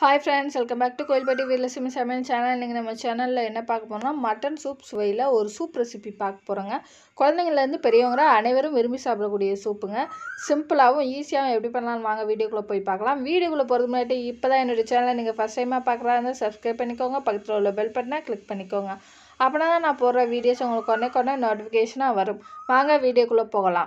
Hi friends, welcome back to Kovilpatti Veeralakshmi சமையல் channel. இன்றைக்கி நம்ம சேனலில் என்ன பார்க்க போகிறோம்னா மட்டன் சூப் சுவையில் ஒரு சூப் ரெசிபி பார்க்க போகிறோங்க. குழந்தைங்கள்லேருந்து பெரியவங்க அனைவரும் விரும்பி சாப்பிடக்கூடிய சூப்புங்க. சிம்பிளாகவும் ஈஸியாகவும் எப்படி பண்ணலாம்னு வாங்க வீடியோக்குள்ளே போய் பார்க்கலாம். வீடியோக்குள்ளே போகிறது முன்னாடி இப்போ தான் என்னோடய சேனலை நீங்கள் ஃபஸ்ட் டைமாக பார்க்குறாங்க சப்ஸ்கிரைப் பண்ணிக்கோங்க. பக்கத்தில் உள்ள பெல் பட்டனை கிளிக் பண்ணிக்கோங்க. அப்படின்னா தான் நான் போடுற வீடியோஸ் உங்களுக்கு உடனே நோட்டிஃபிகேஷனாக வரும். வாங்க வீடியோக்குள்ளே போகலாம்.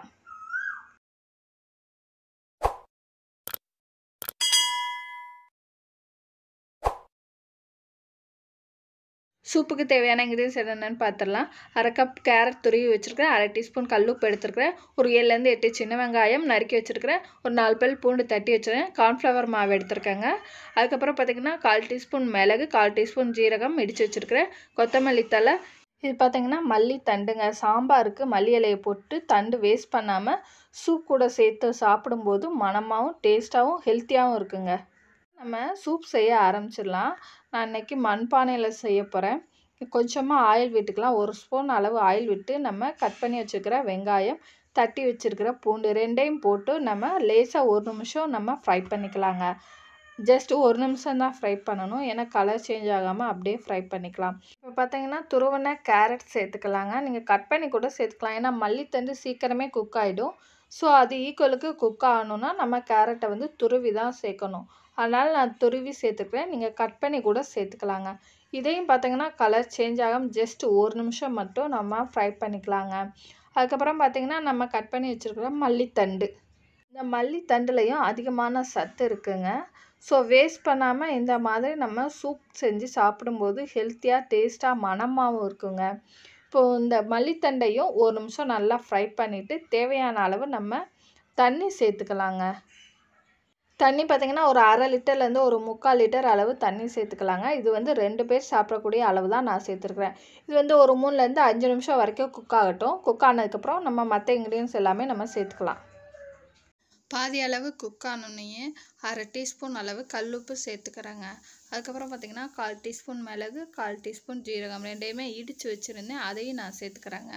சூப்புக்கு தேவையான இன்க்ரீடியன்ஸ் என்னென்னு பார்த்துடலாம். அரை கப் கேரட் துருவி வச்சுருக்கிறேன், அரை டீஸ்பூன் கல்லுப்பு எடுத்துருக்கிறேன், ஒரு 7லேருந்து 8 சின்ன வெங்காயம் நறுக்கி வச்சுருக்கிறேன், ஒரு 4 பல் பூண்டு தட்டி வச்சுருக்கேன், கார்ன்ஃப்ளவர் மாவு எடுத்துருக்கேங்க. அதுக்கப்புறம் பார்த்திங்கன்னா 1/4 டீஸ்பூன் மிளகு, 1/4 டீஸ்பூன் ஜீரகம் இடித்து வச்சுருக்கிறேன், கொத்தமல்லி தழை. இது பார்த்திங்கன்னா மல்லி தண்டுங்க. சாம்பாருக்கு மல்லி இலையை போட்டு தண்டு வேஸ்ட் பண்ணாமல் சூப் கூட சேர்த்து சாப்பிடும்போது மணமாகவும் டேஸ்ட்டாகவும் ஹெல்த்தியாகவும் இருக்குங்க. நம்ம சூப் செய்ய ஆரம்பிச்சிடலாம். நான் இன்றைக்கி மண்பானையில் செய்ய போகிறேன். கொஞ்சமாக ஆயில் விட்டுக்கலாம். 1 ஸ்பூன் அளவு ஆயில் விட்டு நம்ம கட் பண்ணி வச்சுருக்கிற வெங்காயம், தட்டி வச்சுருக்கிற பூண்டு ரெண்டையும் போட்டு நம்ம லேசாக 1 நிமிஷம் நம்ம ஃப்ரை பண்ணிக்கலாங்க. ஜஸ்ட் 1 நிமிஷம் தான் ஃப்ரை பண்ணணும், ஏன்னா கலர் சேஞ்ச் ஆகாமல் அப்படியே ஃப்ரை பண்ணிக்கலாம். இப்போ பார்த்தீங்கன்னா துருவன கேரட் சேர்த்துக்கலாங்க. நீங்கள் கட் பண்ணி கூட சேர்த்துக்கலாம், ஏன்னா மல்லித்தண்டு சீக்கிரமே குக் ஆகிடும். ஸோ அது ஈக்குவலுக்கு குக் ஆகணுன்னா நம்ம கேரட்டை துருவி தான் சேர்க்கணும். அதனால் நான் துருவி சேர்த்துக்கிறேன், நீங்கள் கட் பண்ணி கூட சேர்த்துக்கலாங்க. இதையும் பார்த்தீங்கன்னா கலர் சேஞ்ச் ஆகாமல் ஜஸ்ட் 1 நிமிஷம் மட்டும் நம்ம ஃப்ரை பண்ணிக்கலாங்க. அதுக்கப்புறம் பார்த்திங்கன்னா நம்ம கட் பண்ணி வச்சுருக்கிற மல்லித்தண்டு. இந்த மல்லித்தண்டுலையும் அதிகமான சத்து இருக்குங்க. ஸோ வேஸ்ட் பண்ணாமல் இந்த மாதிரி நம்ம சூப் செஞ்சு சாப்பிடும்போது ஹெல்த்தியாக டேஸ்ட்டாக மணமாகவும் இருக்குங்க. இப்போது இந்த மல்லித்தண்டையும் 1 நிமிஷம் நல்லா ஃப்ரை பண்ணிவிட்டு தேவையான அளவு நம்ம தண்ணி சேர்த்துக்கலாங்க. தண்ணி பார்த்திங்கன்னா ஒரு 1/2 லிட்டர்லேருந்து ஒரு 3/4 லிட்டர் அளவு தண்ணி சேர்த்துக்கலாங்க. இது 2 பேர் சாப்பிடக்கூடிய அளவு தான் நான் சேர்த்துருக்குறேன். இது ஒரு 3லேருந்து 5 நிமிஷம் வரைக்கும் குக் ஆகட்டும். குக் ஆனதுக்கப்புறம் நம்ம மற்ற இன்க்ரீடியன்ஸ் எல்லாமே நம்ம சேர்த்துக்கலாம். பாதி அளவு குக் ஆனோடனே 1/2 டீஸ்பூன் அளவு கல்லுப்பு சேர்த்துக்கிறேங்க. அதுக்கப்புறம் பார்த்திங்கன்னா 1/4 டீஸ்பூன் மிளகு, 1/4 டீஸ்பூன் ஜீரகம் ரெண்டையுமே இடித்து வச்சுருந்தேன், அதையும் நான் சேர்த்துக்கிறேங்க.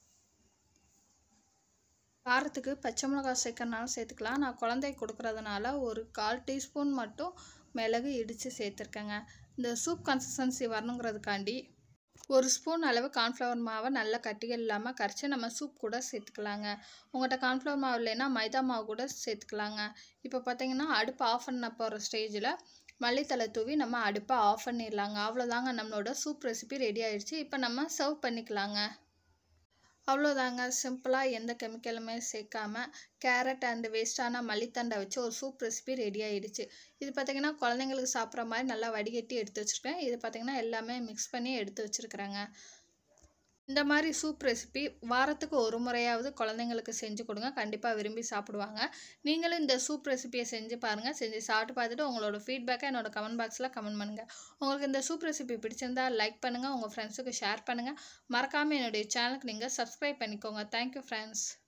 காரத்துக்கு பச்சை மிளகாய் சேர்க்கறனாலும் சேர்த்துக்கலாம். நான் குழந்தைக்கு கொடுக்குறதுனால ஒரு 1/4 டீஸ்பூன் மட்டும் மிளகு இடித்து சேர்த்துருக்கேங்க. இந்த சூப் கன்சிஸ்டன்சி வரணுங்கிறதுக்காண்டி 1 ஸ்பூன் அளவு கார்ன்ஃப்ளவர் மாவை நல்லா கட்டிகள் இல்லாமல் கரைச்சி நம்ம சூப் கூட சேர்த்துக்கலாங்க. உங்கள்கிட்ட கார்ன்ஃப்ளவர் மாவு இல்லைன்னா மைதா மாவு கூட சேர்த்துக்கலாங்க. இப்போ பார்த்தீங்கன்னா அடுப்பை ஆஃப் பண்ண போகிற ஸ்டேஜில் மல்லித்தலை தூவி நம்ம அடுப்பை ஆஃப் பண்ணிடலாங்க. அவ்வளோதாங்க, நம்மளோட சூப் ரெசிபி ரெடி ஆயிடுச்சு. இப்போ நம்ம சர்வ் பண்ணிக்கலாங்க. அவ்வளோதாங்க, சிம்பிளாக எந்த கெமிக்கலுமே சேர்க்காம கேரட் அண்டு வேஸ்ட்டான மல்லித்தண்டை வச்சு ஒரு சூப் ரெசிபி ரெடி ஆகிடுச்சு. இது பார்த்திங்கன்னா குழந்தைங்களுக்கு சாப்பிட்ற மாதிரி நல்லா வடிகட்டி எடுத்து வச்சுருக்கேன். இது பார்த்திங்கன்னா எல்லாமே மிக்ஸ் பண்ணி எடுத்து வச்சுருக்குறேங்க. இந்த மாதிரி சூப் ரெசிபி வாரத்துக்கு ஒரு முறையாவது குழந்தைங்களுக்கு செஞ்சு கொடுங்க, கண்டிப்பாக விரும்பி சாப்பிடுவாங்க. நீங்களும் இந்த சூப் ரெசிபியை செஞ்சு பாருங்கள். செஞ்சு சாப்பிட்டு பார்த்துட்டு உங்களோட ஃபீட்பேக்கை என்னோட கமெண்ட் பாக்ஸில் கமெண்ட் பண்ணுங்கள். உங்களுக்கு இந்த சூப் ரெசிபி பிடிச்சிருந்தா லைக் பண்ணுங்கள், உங்கள் ஃப்ரெண்ட்ஸுக்கு ஷேர் பண்ணுங்கள். மறக்காமல் என்னுடைய சேனலுக்கு நீங்கள் சப்ஸ்கிரைப் பண்ணிக்கோங்க. Thank you friends.